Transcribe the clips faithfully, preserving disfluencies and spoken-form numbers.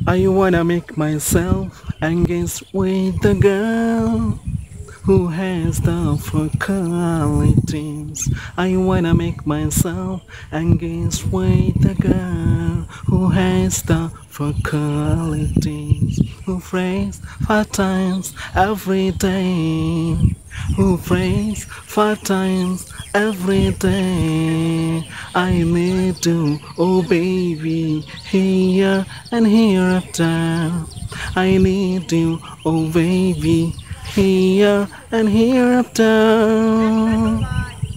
I wanna make myself engaged with the girl who has the four qualities. I wanna make myself engaged with the girl who has the four qualities. Who prays five times every day. Who prays five times every day. I need you, oh baby, here and hereafter. I need you, oh baby, here and hereafter.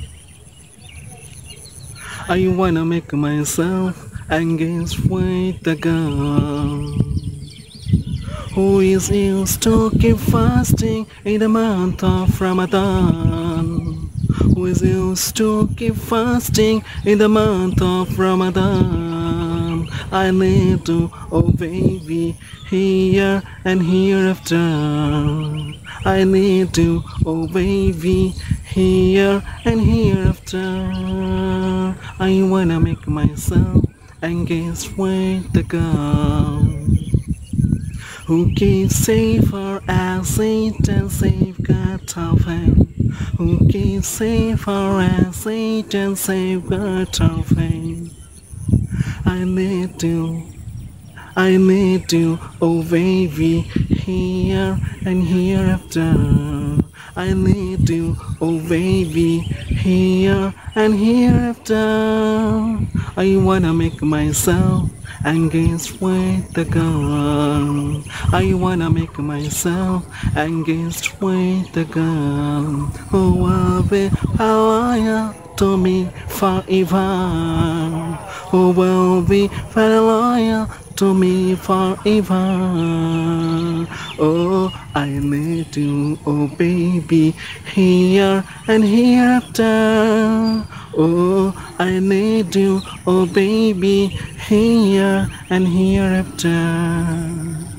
I wanna make myself engaged with the girl who is used to keep fasting in the month of Ramadan. Who is used to keep fasting in the month of Ramadan. I need to, oh baby, here and hereafter. I need to, oh baby, here and hereafter. I wanna make myself engaged with the girl who keeps safer as it and safeguard our faith. Who keeps safer as it and safeguard our faith. I need you, I need you, oh baby, here and hereafter. I need you, oh baby, here and hereafter. I wanna make myself engaged with the girl. I wanna make myself engaged with the girl who will be loyal to me forever. Who will be very loyal to me forever. Oh, I need you, oh baby, here and hereafter. Oh, I need you, oh baby, here and hereafter.